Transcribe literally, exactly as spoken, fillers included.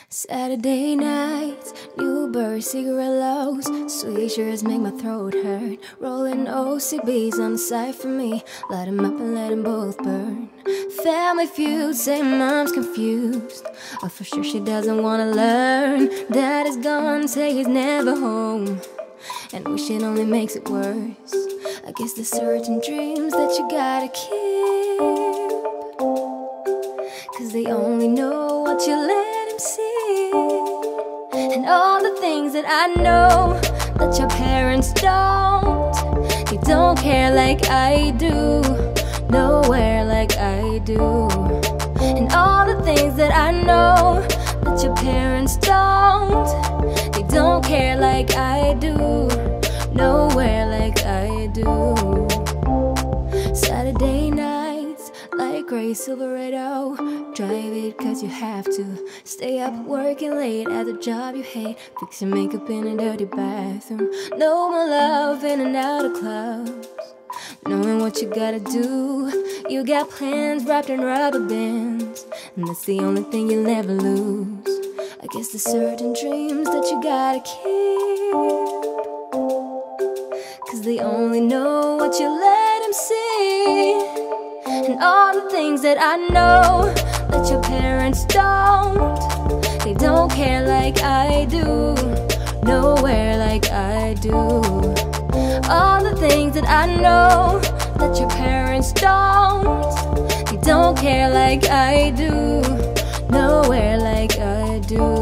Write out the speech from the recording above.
Saturday nights, new bird cigarillos, sweet sugars make my throat hurt. Rolling O C Bs on the side for me, light 'em up and let 'em both burn. Family feud, say mom's confused, oh for sure she doesn't wanna learn. Dad is gone, say he's never home, and wish it only makes it worse. I guess there's certain dreams that you gotta keep, 'cause they only know what you let them see. And all the things that I know that your parents don't, they don't care like I do, nowhere like I do. And all the things that I know that your parents don't, they don't care like I do, nowhere like I do. Saturday nights, like gray Silverado, drive it cause you have to. Stay up working late at the job you hate, fix your makeup in a dirty bathroom. No more love in and out of clubs, knowing what you gotta do. You got plans wrapped in rubber bands, and that's the only thing you'll never lose. I guess there's certain dreams that you gotta keep, 'cause they only know what you let them see. And all the things that I know that your parents don't, they don't care like I do, nowhere like I do. All the things that I know that your parents don't, they don't care like I do, nowhere like I do.